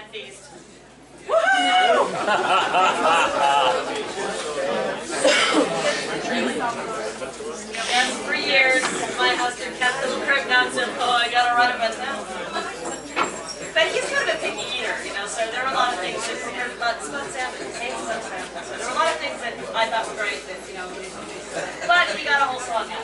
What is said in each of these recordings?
feast. Woohoo! And for years, my husband kept the crib down to, oh, I gotta run it, but no. But he's kind of a picky eater, you know, so there were a lot of things that were about smoked salmon, eggs, smoked salmon. So there were a lot of things that I thought were great that, you know, but he got a whole slot now.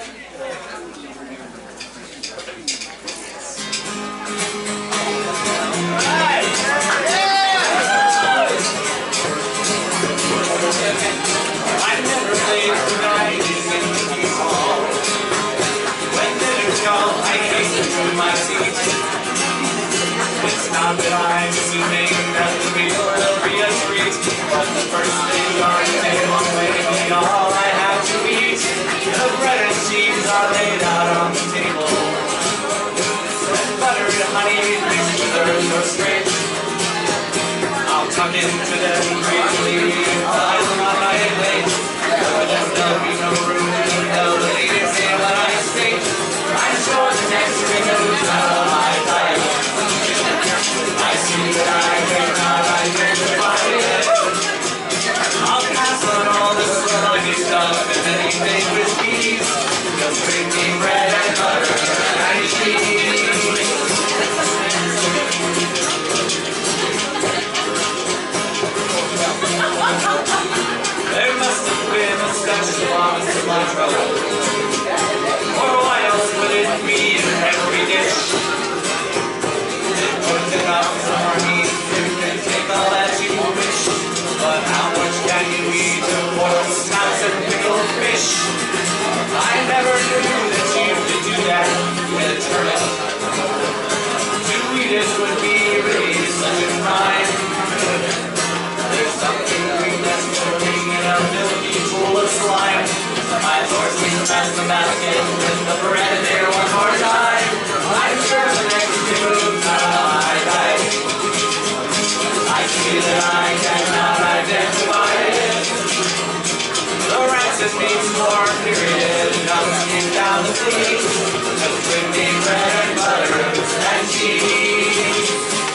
It's not that I'm assuming that the meal will be a treat, but the first thing on the table may be all I have to eat. The bread and cheese are laid out on the table, and buttered honey mixed with herbs or straight. I'll tuck into them briefly while I'm on my plate. There'll be no room to tell the leaders say what I state. I'm sure the next ring goes out of my diet. I see that I cannot identify it. I'll pass on all the sluggy stuff and anything with cheese. Just bring me bread and butter and cheese. There must have been a special bomb in cilantro, or why else would it be in every dish? Enough for me, you can take all that you wish, but how much can you eat of boiled snouts and pickled fish? I never knew that you could do that with a turnip. To eat it would be really such a crime. There's something green that's floating in a milky pool of slime. My horse can pass the basket with the bread there one more time. I'm sure the next moves out of my diet. I see that I cannot identify it. The rancid meat's more period, not skin down the seat. Just bring me bread and butter and cheese.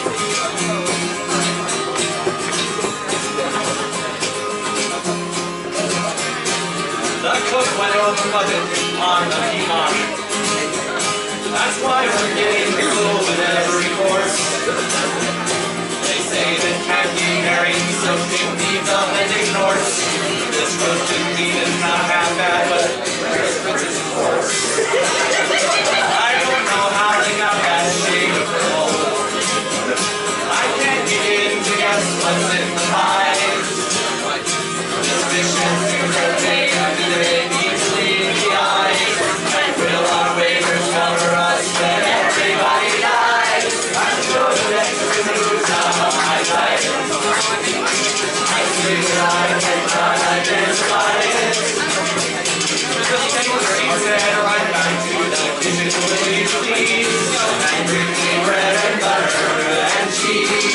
The cook went over budget on the Pimon. That's why we're getting full with every course. They say that candy herring soaked in beef and ignores. This roasted meat is not half bad, but Christmas is coarse. I don't know how they got that shade of purple. I can't begin to guess what's in the pies. This dish has to rotate under the easily in the eyes. And will our waiters cover us when everybody dies? I'm sure the next moves out of my diet. I see that I cannot identify it. Just take what she said right back to the kitchen, please. And bring me bread and butter and cheese.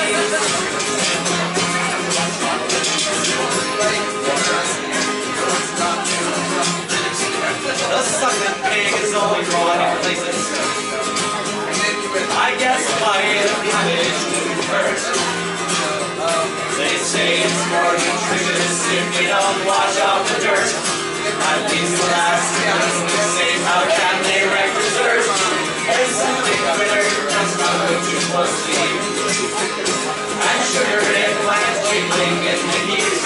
The sucking pig is only growing in places. I guess by it cabbage wouldn't hurt. They say it's more nutritious if you don't wash out the dirt. At least the last doesn't say how can they wreck dessert. There's something better just not go too closely. And sugar eggplant jiggling in the heat.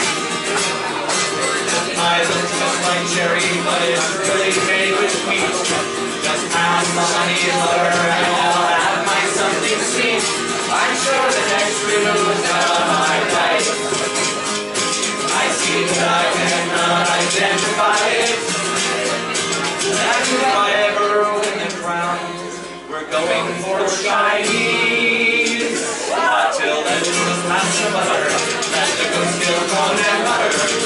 I look just like cherry, but it's really made with wheat. Just pass the honey and butter and I'll have my something sweet. I'm sure the next remove out of my diet. I see that I cannot identify it. And if I ever win the crown, we're going for Chinese. Until then, just pass the butter. Let the good still go and butter.